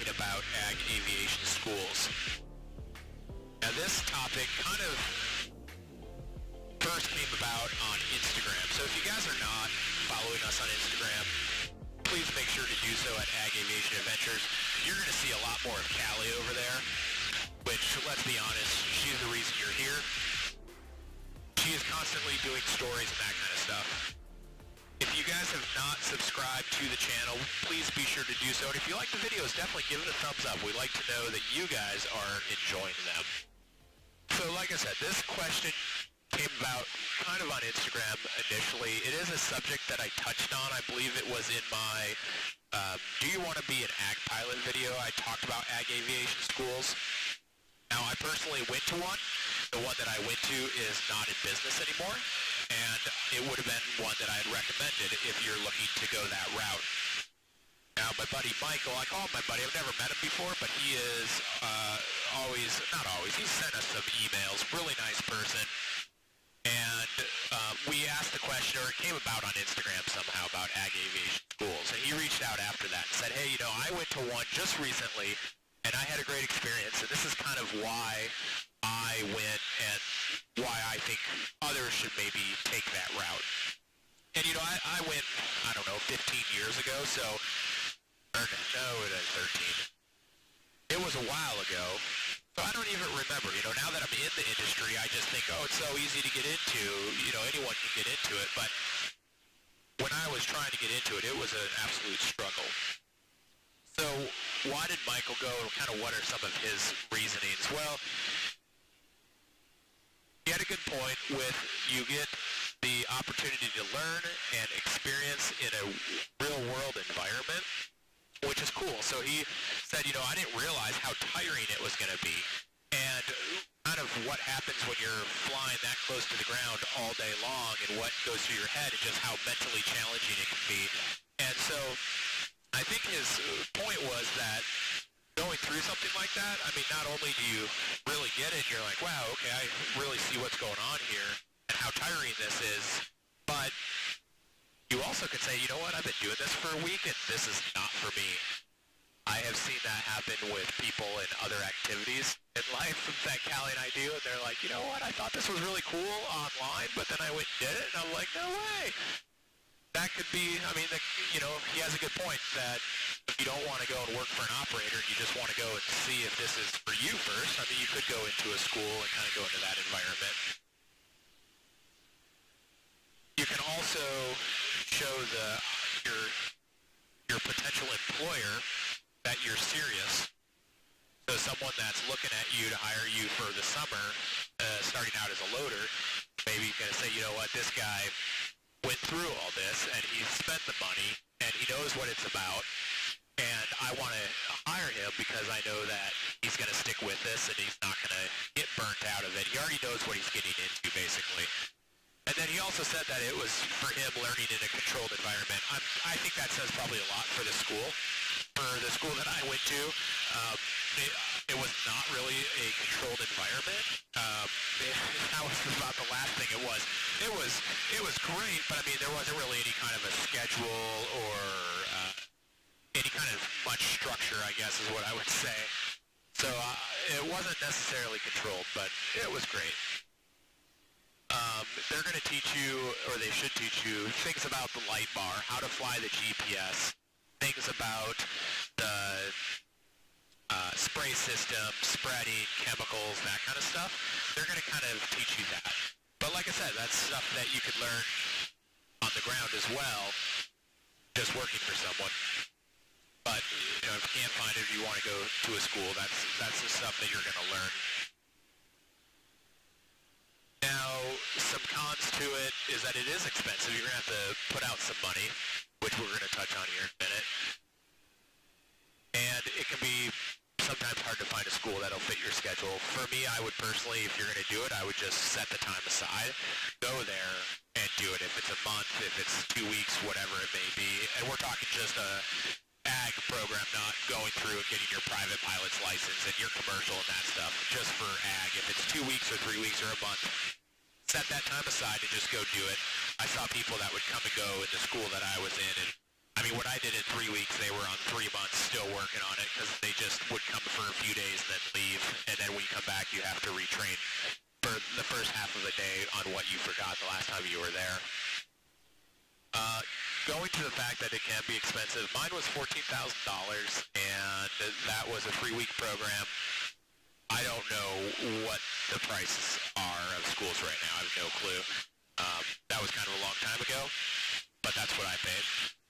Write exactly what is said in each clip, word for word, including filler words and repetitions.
talking about ag aviation schools. Now this topic kind of first came about on Instagram. So if you guys are not following us on Instagram, please make sure to do so at Ag Aviation Adventures. You're going to see a lot more of Callie over there, which, let's be honest, she's the reason you're here. She is constantly doing stories and that kind of stuff. If you guys have not subscribed to the channel, please be sure to do so. And if you like the videos, definitely give it a thumbs up. We'd like to know that you guys are enjoying them. So like I said, this question came about kind of on Instagram initially. It is a subject that I touched on. I believe it was in my um, Do You Want to Be an Ag Pilot video. I talked about ag aviation schools. Now, I personally went to one. The one that I went to is not in business anymore, and it would have been one that I had recommended if you're looking to go that route. Now, my buddy Michael, I call him my buddy. I've never met him before, but he is uh, always, not always, he sent us some emails. Really nice person. And uh, we asked the question, or it came about on Instagram somehow, about ag aviation schools. And he reached out after that and said, hey, you know, I went to one just recently, and I had a great experience. And this is kind of why I went and why I think others should maybe take that route. And, you know, I, I went, I don't know, fifteen years ago, so, or no, it was thirteen. It was a while ago. So I don't even remember, you know, now that I'm in the industry, I just think, oh, it's so easy to get into, you know, anyone can get into it, but when I was trying to get into it, it was an absolute struggle. So why did Michael go, and kind of what are some of his reasonings? Well, he had a good point with you get the opportunity to learn and experience in a real-world environment, which is cool. So he said, you know, I didn't realize how tiring it was going to be. And kind of what happens when you're flying that close to the ground all day long and what goes through your head and just how mentally challenging it can be. And so I think his point was that going through something like that, I mean, not only do you really get it, you're like, wow, okay, I really see what's going on here and how tiring this is, but you also could say, you know what, I've been doing this for a week and this is not for me. I have seen that happen with people in other activities in life that Callie and I do, and they're like, you know what, I thought this was really cool online, but then I went and did it, and I'm like, no way. That could be, I mean, the, you know, he has a good point that if you don't want to go and work for an operator and you just want to go and see if this is for you first, I mean, you could go into a school and kind of go into that environment. You can also show the your your potential employer that you're serious. So someone that's looking at you to hire you for the summer, uh, starting out as a loader, maybe you're going to say, you know what, this guy went through all this and he spent the money and he knows what it's about, and I want to hire him because I know that he's going to stick with this and he's not going to get burnt out of it. He already knows what he's getting into, basically. And then he also said that it was for him learning in a controlled environment. I'm, I think that says probably a lot for the school. For the school that I went to, um, it, it was not really a controlled environment. Um, it, that was about the last thing it was. It was it was great, but I mean there wasn't really any kind of a schedule or uh, any kind of much structure, I guess is what I would say. So uh, it wasn't necessarily controlled, but it was great. Um, they're going to teach you, or they should teach you, things about the light bar, how to fly the G P S, things about the uh, spray system, spreading, chemicals, that kind of stuff. They're going to kind of teach you that. But like I said, that's stuff that you could learn on the ground as well, just working for someone. But, you know, if you can't find it, if you want to go to a school, that's, that's the stuff that you're going to learn. Now, some cons to it is that it is expensive. You're going to have to put out some money, which we're going to touch on here in a minute. And it can be sometimes hard to find a school that'll fit your schedule. For me, I would personally, if you're going to do it, I would just set the time aside, go there, and do it. If it's a month, if it's two weeks, whatever it may be. And we're talking just a ag program, not going through and getting your private pilot's license and your commercial and that stuff. Just for ag. If it's two weeks or three weeks or a month, set that time aside and just go do it. I saw people that would come and go in the school that I was in, and I mean, what I did in three weeks, they were on three months still working on it because they just would come for a few days and then leave. And then when you come back, you have to retrain for the first half of the day on what you forgot the last time you were there. Uh, going to the fact that it can be expensive, mine was fourteen thousand dollars, and that was a three-week program. I don't know what the prices are of schools right now. I have no clue. Um, that was kind of a long time ago, but that's what I paid.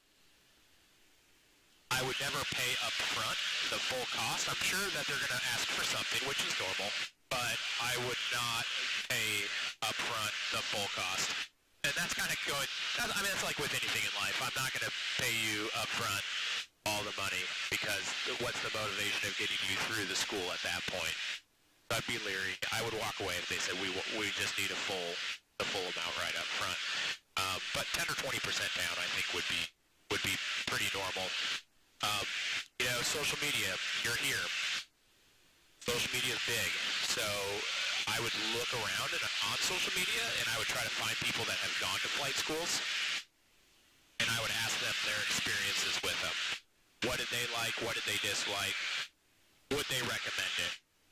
I would never pay up front the full cost. I'm sure that they're going to ask for something, which is normal, but I would not pay up front the full cost. And that's kind of going, I mean, it's like with anything in life. I'm not going to pay you up front all the money because what's the motivation of getting you through the school at that point? So I'd be leery. I would walk away if they said we we just need a full the full amount right up front. Um, but ten or twenty percent down, I think, would be would be pretty normal. Um, you know, social media, you're here. Social media is big, so I would look around and, on social media, and I would try to find people that have gone to flight schools, and I would ask them their experiences with them. What did they like? What did they dislike? Would they recommend it?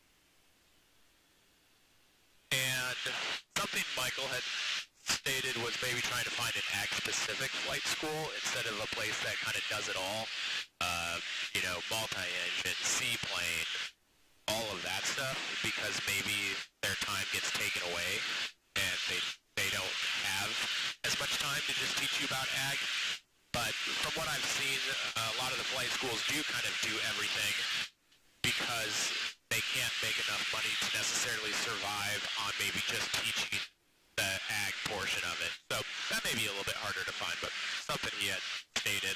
And something Michael had stated was maybe trying to find an ag-specific flight school instead of a place that kind of does it all. Uh, you know, multi-engine, seaplane, all of that stuff, because maybe their time gets taken away and they they don't have as much time to just teach you about ag. But from what I've seen, a lot of the flight schools do kind of do everything because they can't make enough money to necessarily survive on maybe just teaching the ag portion of it. So that may be a little bit harder to find, but something he had stated.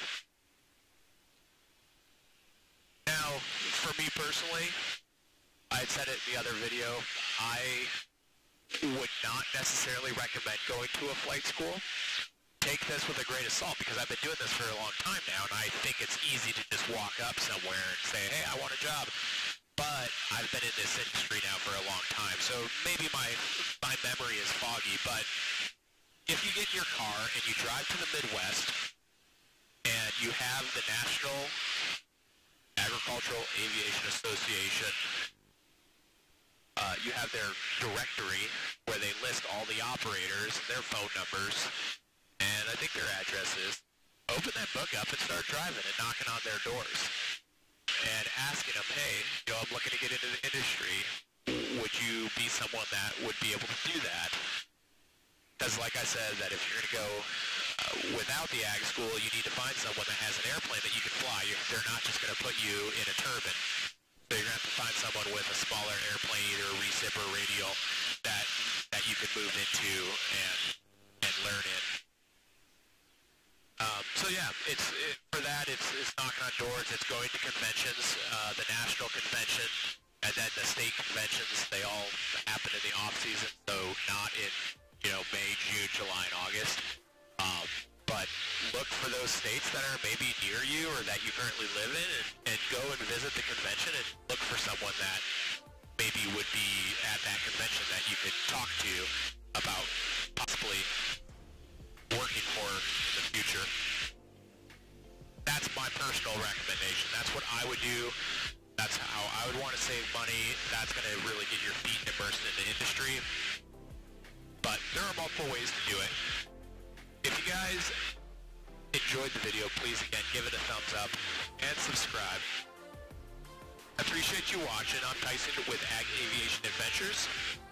Now, for me personally, I had said it in the other video, I would not necessarily recommend going to a flight school. Take this with a grain of salt because I've been doing this for a long time now, and I think it's easy to just walk up somewhere and say, hey, I want a job. But I've been in this industry now for a long time, so maybe my my memory is foggy, but if you get in your car and you drive to the Midwest and you have the National Agricultural Aviation Association, uh, you have their directory where they list all the operators, their phone numbers, and I think their addresses. Open that book up and start driving and knocking on their doors and asking them, hey, you know, I'm looking to get into the industry. Would you be someone that would be able to do that? Because like I said, that if you're going to go uh, without the ag school, you need to find someone that has an airplane that you can fly. You're, they're not just going to put you in a turbine. So you're going to have to find someone with a smaller airplane, either a recip or radial, that that you can move into and and learn in. Um, so yeah, it's it, for that. It's it's knocking on doors. It's going to conventions, uh, the national convention, and then the state conventions. They all happen in the off season, so not in you know May, June, July, and August. Um, but look for those states that are maybe near you or that you currently live in, and, and go and visit the convention and look for someone that maybe would be at that convention that you could talk to about possibly working for in the future. That's my personal recommendation. That's what I would do. That's how I would want to save money. That's going to really get your feet immersed in the industry. But there are multiple ways to do it. If you guys enjoyed the video, please again give it a thumbs up and subscribe. I appreciate you watching. I'm Tyson with Ag Aviation Adventures.